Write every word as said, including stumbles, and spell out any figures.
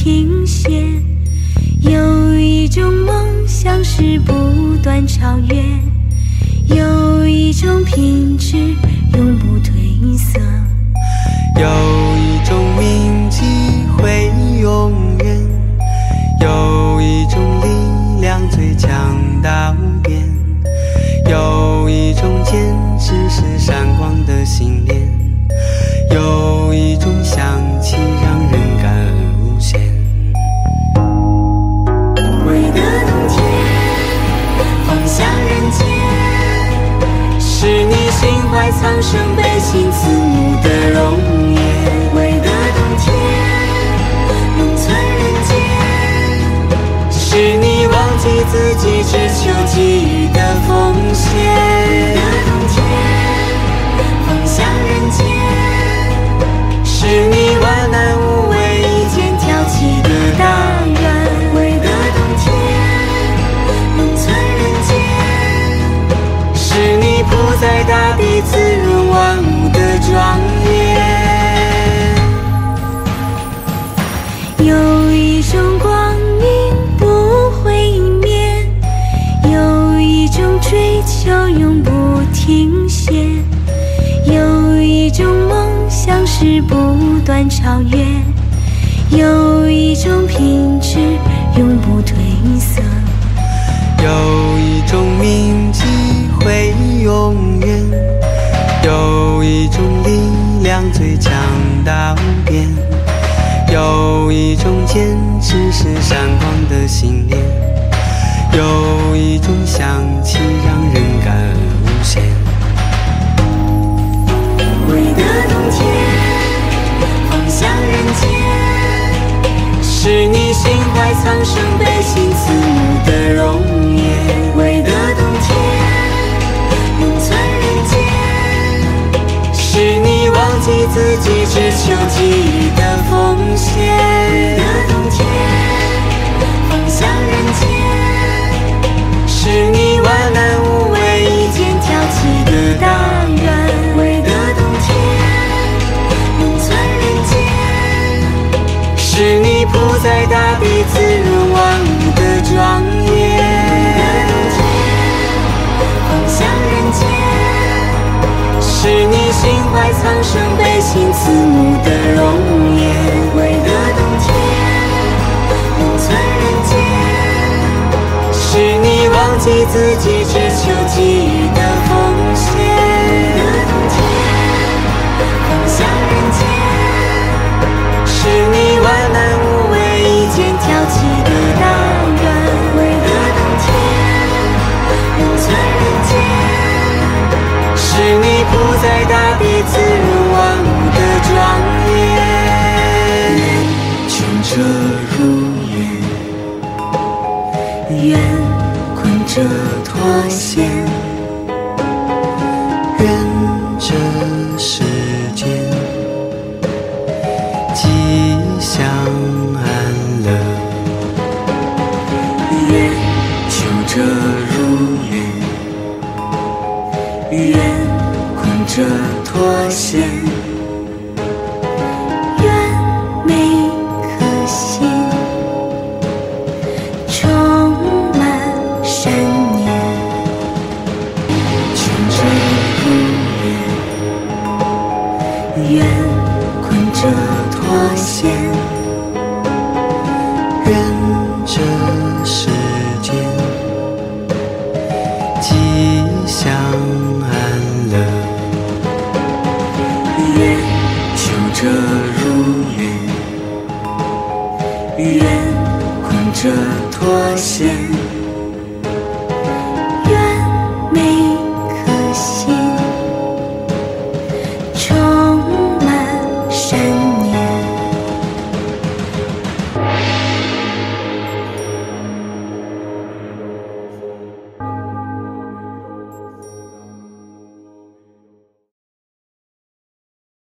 停歇，有一种梦想是不断超越，有一种品质永不褪色， 有一种铭记会永远，有一种力量最强到变，有一种坚持是闪光的信念，有一种香气让人感恩无限。 回的冬天，风向人间， 是你心怀苍生悲心慈母的容颜。 回的冬天，农村人间， 是你忘记自己只求给予的奉献。 回的冬天，风向人间， 是你万难无畏一肩挑起的大愿。 回的冬天，农村人间， 是你铺在大地滋润万物的庄严。 有一种光阴不会灭，有一种追求永不停歇，有一种梦想是不断超越，有一种品质永不褪色， 有一种铭记会永远，有一种力量最强到变，有一种坚持是闪光的信念，有一种香气让人感恩无限。 回的冬天，风向人间， 是你心怀苍生悲心慈母的容颜。 回的冬天，农村人间， 是你忘记自己只求给予的奉献。 回的冬天，风向人间， 是你万难无畏一肩挑起的大愿。 回的冬天，农村人间， 是你铺在大地滋润万物的庄严。 风向人间， 是你心怀苍生悲心慈母的容颜。 回的冬天，农村人间， 是你忘记自己只求给予的奉献。 回的冬天，风向人间， 是你万难无畏一肩挑起的大愿。 回的冬天，农村人间， 是你铺在大地滋润万物的庄严。 愿穷者如愿，愿困者脱险， 愿这世间吉祥安乐。 愿求者如愿，愿困者脱险，愿每颗心充满善念。求者如愿，愿困者脱险， 愿这世间吉祥安乐。 愿求者如愿，愿困者脱险。